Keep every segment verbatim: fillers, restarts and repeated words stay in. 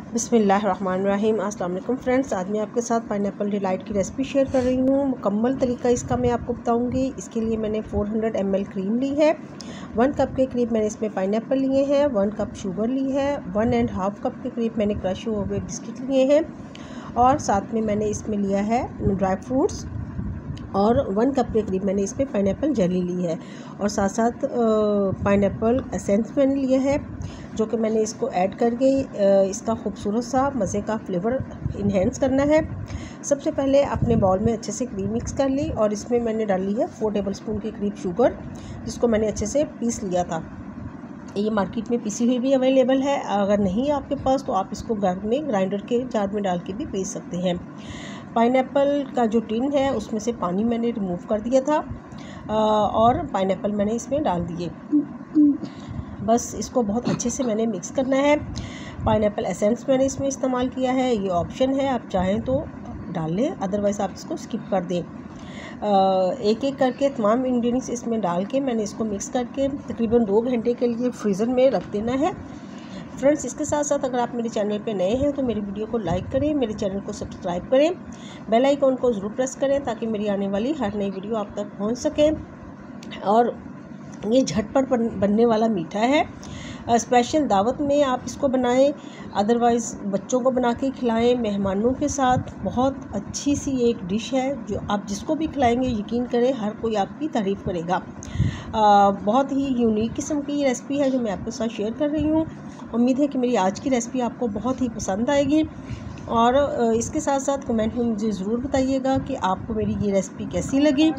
बिस्मिल्लाहिर्रहमानिर्रहीम। अस्सलाम वालेकुम फ्रेंड्स, आज मैं आपके साथ पाइनएप्पल डिलाइट की रेसिपी शेयर कर रही हूँ। मुकम्मल तरीका इसका मैं आपको बताऊँगी। इसके लिए मैंने चार सौ एम एल क्रीम ली है, वन कप के करीब मैंने इसमें पाइनएप्पल लिए हैं, वन कप शुगर ली है, वन एंड हाफ कप के करीब मैंने क्रश हुए हुए बिस्किट लिए हैं और साथ में मैंने इसमें लिया है ड्राई फ्रूट्स और वन कप के करीब मैंने इसमें पाइनएप्पल जेली ली है और साथ साथ पाइनएप्पल एसेंस मैंने लिया है जो कि मैंने इसको ऐड करके इसका खूबसूरत सा मज़े का फ्लेवर इन्हेंस करना है। सबसे पहले अपने बाउल में अच्छे से क्रीम मिक्स कर ली और इसमें मैंने डाली है फोर टेबल स्पून के करीब शुगर, जिसको मैंने अच्छे से पीस लिया था। ये मार्केट में पिसी हुई भी अवेलेबल है, अगर नहीं आपके पास तो आप इसको घर में ग्राइंडर के जार में डाल के भी पीस सकते हैं। पाइनएप्पल का जो टिन है उसमें से पानी मैंने रिमूव कर दिया था और पाइनएप्पल मैंने इसमें डाल दिए। बस इसको बहुत अच्छे से मैंने मिक्स करना है। पाइनएप्पल एसेंस मैंने इसमें इस्तेमाल किया है, ये ऑप्शन है, आप चाहें तो डाल लें, अदरवाइज़ आप इसको स्किप कर दें। एक एक करके तमाम इंग्रेडिएंट्स इसमें डाल के मैंने इसको मिक्स करके तकरीबन दो घंटे के लिए फ्रीज़र में रख देना है। फ्रेंड्स, इसके साथ साथ अगर आप मेरे चैनल पे नए हैं तो मेरी वीडियो को लाइक करें, मेरे चैनल को सब्सक्राइब करें, बेल आइकॉन को ज़रूर प्रेस करें ताकि मेरी आने वाली हर नई वीडियो आप तक पहुंच सके। और ये झटपट बनने वाला मीठा है, स्पेशल दावत में आप इसको बनाएं, अदरवाइज़ बच्चों को बना के खिलाएं, मेहमानों के साथ। बहुत अच्छी सी एक डिश है जो आप जिसको भी खिलाएंगे यकीन करें हर कोई आपकी तारीफ़ करेगा। आ, बहुत ही यूनिक किस्म की रेसिपी है जो मैं आपके साथ शेयर कर रही हूँ। उम्मीद है कि मेरी आज की रेसिपी आपको बहुत ही पसंद आएगी और इसके साथ साथ कमेंट में मुझे ज़रूर बताइएगा कि आपको मेरी ये रेसिपी कैसी लगी।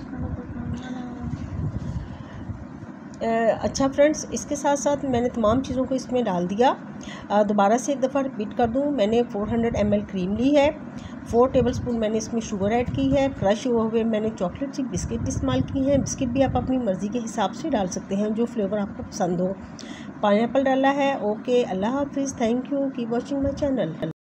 अच्छा फ्रेंड्स, इसके साथ साथ मैंने तमाम चीज़ों को इसमें डाल दिया। दोबारा से एक दफ़ा रिपीट कर दूं, मैंने चार सौ एम एल क्रीम ली है, फोर टेबलस्पून मैंने इसमें शुगर ऐड की है, क्रश हुए हुए मैंने चॉकलेट चिप बिस्किट इस्तेमाल की हैं। बिस्किट भी आप अपनी मर्ज़ी के हिसाब से डाल सकते हैं, जो फ्लेवर आपको पसंद हो। पाइनएप्पल डाला है। ओके, अल्लाह हाफिज़, thank you, keep watching my channel.